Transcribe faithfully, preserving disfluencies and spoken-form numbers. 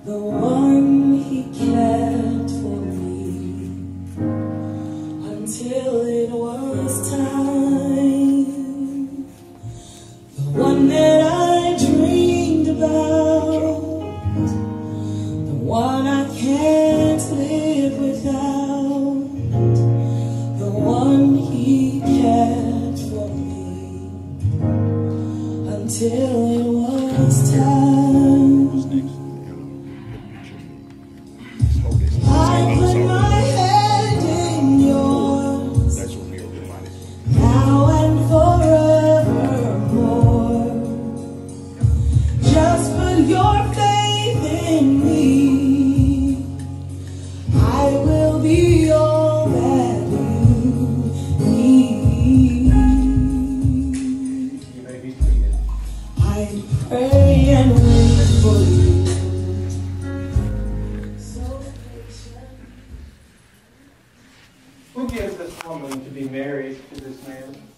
the one he kept for me until it was time, the one that I dreamed about, the one I can't live without, the one he kept for me until it was time. I put my hand in yours, now and forevermore. Just put your faith in me, I will be all that you need. You may be seated. I pray and wait for you. Who gives this woman to be married to this man?